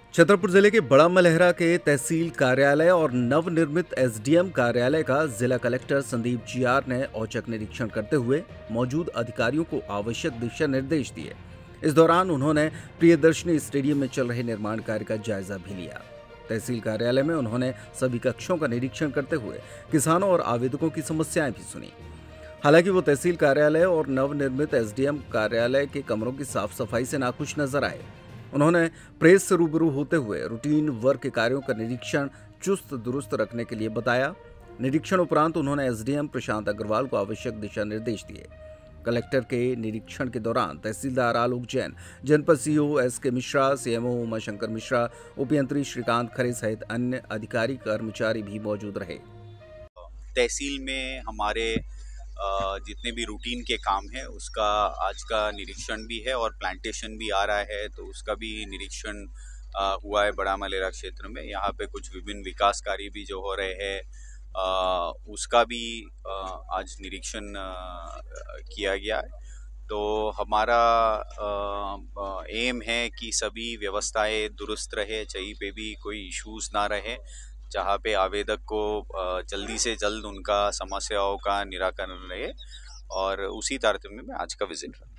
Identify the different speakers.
Speaker 1: छतरपुर जिले के बड़ा मलहरा के तहसील कार्यालय और नवनिर्मित एसडीएम कार्यालय का जिला कलेक्टर संदीप जीआर ने औचक निरीक्षण करते हुए मौजूद अधिकारियों को आवश्यक दिशा निर्देश दिए। इस दौरान उन्होंने प्रियदर्शनी स्टेडियम में चल रहे निर्माण कार्य का जायजा भी लिया। तहसील कार्यालय में उन्होंने सभी कक्षों का निरीक्षण करते हुए किसानों और आवेदकों की समस्याएं भी सुनी। हालांकि वो तहसील कार्यालय और नवनिर्मित एसडीएम कार्यालय के कमरों की साफ सफाई से नाखुश नजर आए। उन्होंने प्रेस से रूबरू होते हुए रूटीन वर्क के कार्यों का निरीक्षण चुस्त दुरुस्त रखने के लिए बताया। निरीक्षण उपरांत उन्होंने एसडीएम प्रशांत अग्रवाल को आवश्यक दिशा निर्देश दिए। कलेक्टर के निरीक्षण के दौरान तहसीलदार आलोक जैन, जनपद CEO SK Mishra, CMO Umashankar Mishra, उपयंत्री श्रीकांत खरे सहित अन्य अधिकारी कर्मचारी भी मौजूद रहे।
Speaker 2: तहसील में हमारे जितने भी रूटीन के काम है उसका आज का निरीक्षण भी है और प्लांटेशन भी आ रहा है, तो उसका भी निरीक्षण हुआ है बड़ा मलेरा क्षेत्र में। यहाँ पे कुछ विभिन्न विकास कार्य भी जो हो रहे हैं उसका भी आज निरीक्षण किया गया है। तो हमारा एम है कि सभी व्यवस्थाएं दुरुस्त रहे, कहीं पे भी कोई इश्यूज ना रहे, जहाँ पे आवेदक को जल्दी से जल्द उनका समस्याओं का निराकरण रहे, और उसी तारतम्य में आज का विजिट रहा।